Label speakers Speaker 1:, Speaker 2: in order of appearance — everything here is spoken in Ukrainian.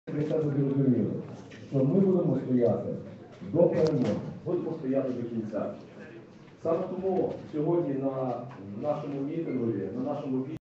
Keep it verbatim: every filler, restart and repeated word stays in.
Speaker 1: Для себе зрозуміли, що ми будемо стояти до перемоги.
Speaker 2: Будемо стояти до кінця. Саме тому сьогодні на нашому мітингові, на нашому